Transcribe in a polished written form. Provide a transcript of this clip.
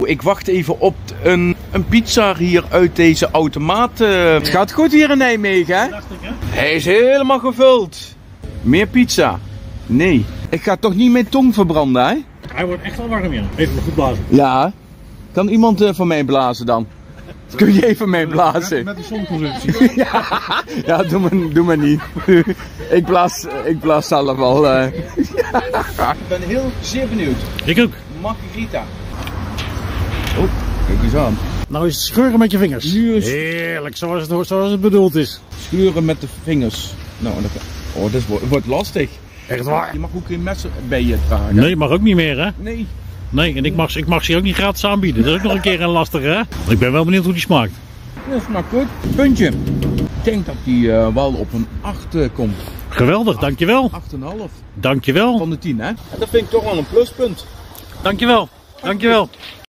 ik wacht even op een pizza hier uit deze automaat. Het gaat goed hier in Nijmegen, hè? Hij is helemaal gevuld. Meer pizza? Nee. Ik ga toch niet mijn tong verbranden, hè? Hij wordt echt wel warm, ja. Even goed blazen. Ja. Kan iemand voor mij blazen dan? Kun je even mee blazen? Met de zonconsumptie. Ja, doe maar niet. Ik blaas zelf al. Ik ben heel zeer benieuwd. Ik ook. Margarita. Oh, kijk eens aan. Nou is het scheuren met je vingers. Nu is heerlijk, zoals het bedoeld is. schuren met de vingers. Nou, dat wordt lastig. Echt waar? Je mag ook geen mes bij je dragen. Nee, mag ook niet meer, hè? Nee. Nee, en ik mag ze ook niet gratis aanbieden. Dat is ook nog een keer een lastige, hè? Ik ben wel benieuwd hoe die smaakt. Dat smaakt goed. Puntje. Ik denk dat die wel op een 8 komt. Geweldig, dankjewel. 8,5 Dankjewel. van de 10, hè? En dat vind ik toch wel een pluspunt. Dankjewel. Dankjewel.